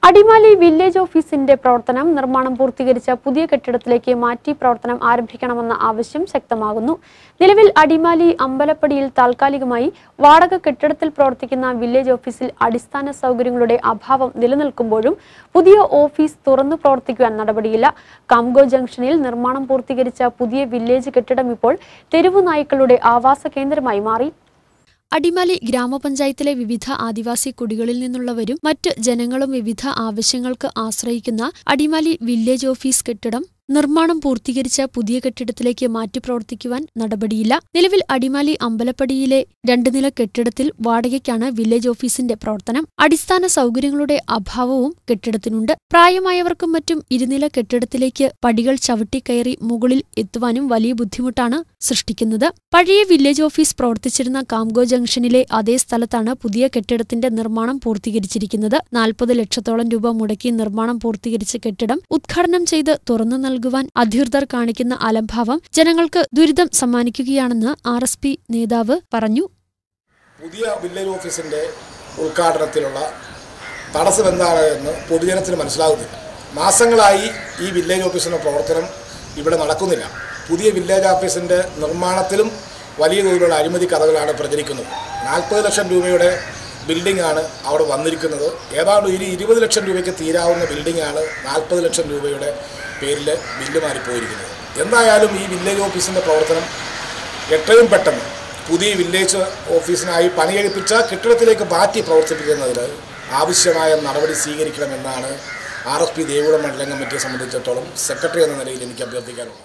Adimali village ഓഫീസിന്റെ പ്രവർത്തനം നിർമ്മാണം പൂർത്തീകരിച്ച പുതിയ കെട്ടിടത്തിലേക്ക് മാറ്റി പ്രവർത്തനം ആരംഭിക്കണമെന്ന ആവശ്യം ശക്തമാകുന്നു. നിലവിൽ അടിമാലി അമ്പലപ്പടിയിൽ താൽക്കാലികമായി വാടക കെട്ടിടത്തിൽ പ്രവർത്തിക്കുന്ന വില്ലേജ് ഓഫീസിൽ അടിസ്ഥാന സൗകര്യങ്ങളുടെ അഭാവം നിലനിൽക്കുമ്പോഴും പുതിയ ഓഫീസ് തുറന്നു പ്രവർത്തിക്കുവാൻ നടപടിയില്ല. കാംഗോ ജംഗ്ഷനിൽ നിർമ്മാണം പൂർത്തീകരിച്ച പുതിയ വില്ലേജ് കെട്ടിടം ഇപ്പോൾ തെരുവു നായ്ക്കളുടെ ആവാസ കേന്ദ്രമായി മാറി. അടിമാലി ഗ്രാമപഞ്ചായത്തിലെ വിവിധ ആദിവാസി കുടികളിൽ നിന്നുള്ളവരും മറ്റ് ജനങ്ങളും വിവിധ ആവശ്യങ്ങൾക്ക് ആശ്രയിക്കുന്ന അടിമാലി വില്ലേജ് ഓഫീസ് കെട്ടിടം നിർമ്മാണം പൂർത്തീകരിച്ച പുതിയ കെട്ടിടത്തിലേക്ക് മാറ്റി പ്രവർത്തിക്കുവാൻ നടപടിയില്ല. നിലവിൽ അടിമാലി അമ്പലപ്പടിയിലെ 2 നില കെട്ടിടത്തിൽ വാടകയ്ക്കാണ് വില്ലേജ് ഓഫീസിന്റെ പ്രവർത്തനം. അടിസ്ഥാന സൗകര്യങ്ങളുടെ അഭാവവും കെട്ടിടത്തിനുണ്ട്. പ്രായമായവർക്കും മറ്റും 2 നില കെട്ടിടത്തിലേക്ക് പടികൾ ചവിട്ടിക്കയറി മുകളിൽ എത്തുവാനും വലിയ ബുദ്ധിമുട്ടാണ് സൃഷ്ടിക്കുന്നത്. പഴയ വില്ലേജ് ഓഫീസ് പ്രവർത്തിച്ചിരുന്ന കാംഗോ ജംഗ്ഷനിലെ അതേ സ്ഥലത്താണ് പുതിയ കെട്ടിടത്തിന്റെ നിർമ്മാണം പൂർത്തീകരിച്ചിരിക്കുന്നത്. 40 ലക്ഷത്തോളം രൂപ മുടക്കി നിർമ്മാണം പൂർത്തീകരിച്ച കെട്ടിടം ഉദ്ഘാടനം ചെയ്ത് തുറന്നു നൽകുവാൻ അധികൃതർ കാണിക്കുന്ന അലംഭാവം ജനങ്ങൾക്ക് ദുരിതം സമ്മാനിക്കുകയാണെന്ന് RSP നേതാവ് പറഞ്ഞു. പുതിയ വില്ലേജ് ഓഫീസിന്റെ ഉദ്ഘാടനത്തിലുള്ള തടസ്സം എന്താണ് എന്ന് പൊതുജനത്തിന് മനസ്സിലാകുന്നില്ല. മാസങ്ങളായി ഈ വില്ലേജ് ഓഫീസിന്റെ പ്രവർത്തനം ഇവിടെ നടക്കുന്നില്ല. പുതിയ വില്ലേജ് ഓഫീസിന്റെ നിർമ്മാണത്തിലും വലിയ തോതിലുള്ള അഴിമതി കഥകളാണ് പ്രചരിക്കുന്നത്. 40 ലക്ഷം രൂപയുടെ ബിൽഡിംഗാണ് അവിടെ വന്നിരിക്കുന്നത്. ഏതാണ്ട് 20 ലക്ഷം രൂപയ്ക്ക് തീരാവുന്ന ബിൽഡിംഗാണ് 40 ലക്ഷം രൂപയുടെ പേരിൽ ബില്ല് മാറിപ്പോയിരിക്കുന്നത്. എന്തായാലും ഈ വില്ലേജ് ഓഫീസിൻ്റെ പ്രവർത്തനം എത്രയും പെട്ടെന്ന് പുതിയ വില്ലേജ് ഓഫീസിനായി പണിയെടുപ്പിച്ച കെട്ടിടത്തിലേക്ക് മാറ്റി പ്രവർത്തിപ്പിക്കുന്നതിന് ആവശ്യമായ നടപടി സ്വീകരിക്കണമെന്നാണ് RSP ദേവികുളം മണ്ഡലം കമ്മിറ്റിയെ സംബന്ധിച്ചിടത്തോളം സെക്രട്ടറി എന്ന നിലയിൽ എനിക്ക് അഭ്യർത്ഥിക്കാനുള്ളത്.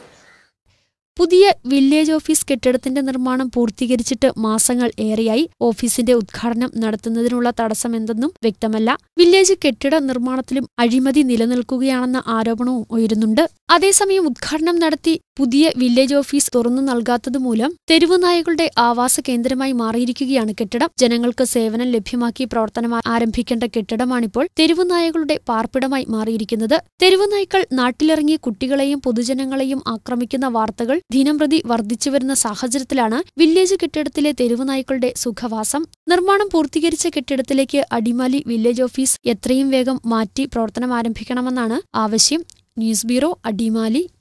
പുതിയ വില്ലേജ് ഓഫീസ് കെട്ടിടത്തിന്റെ നിർമ്മാണം പൂർത്തീകരിച്ചിട്ട് മാസങ്ങൾ ഏറെയായി. ഓഫീസിന്റെ ഉദ്ഘാടനം നടത്തുന്നതിനുള്ള തടസ്സം എന്തെന്നും വ്യക്തമല്ല. വില്ലേജ് കെട്ടിട നിർമ്മാണത്തിലും അഴിമതി നിലനിൽക്കുകയാണെന്ന ആരോപണവും ഉയരുന്നുണ്ട്. അതേസമയം ഉദ്ഘാടനം നടത്തി പുതിയ വില്ലേജ് ഓഫീസ് തുറന്നു നൽകാത്തതുമൂലം തെരുവു നായകളുടെ ആവാസ കേന്ദ്രമായി മാറിയിരിക്കുകയാണ് കെട്ടിടം. ജനങ്ങൾക്ക് സേവനം ലഭ്യമാക്കി പ്രവർത്തനം ആരംഭിക്കേണ്ട കെട്ടിടമാണിപ്പോൾ തെരുവു നായകളുടെ പാർപ്പിടമായി മാറിയിരിക്കുന്നത്. തെരുവു നായ്ക്കൾ നാട്ടിലിറങ്ങി കുട്ടികളെയും പൊതുജനങ്ങളെയും ആക്രമിക്കുന്ന വാർത്തകൾ ദിനംപ്രതി വർദ്ധിച്ചുവരുന്ന സാഹചര്യത്തിലാണ് വില്ലേജ് കെട്ടിടത്തിലെ തെരുവു നായ്ക്കളുടെ സുഖവാസം. നിർമ്മാണം പൂർത്തീകരിച്ച കെട്ടിടത്തിലേക്ക് അടിമാലി വില്ലേജ് ഓഫീസ് എത്രയും വേഗം മാറ്റി പ്രവർത്തനം ആരംഭിക്കണമെന്നാണ് ആവശ്യം. News bureau, Adimali.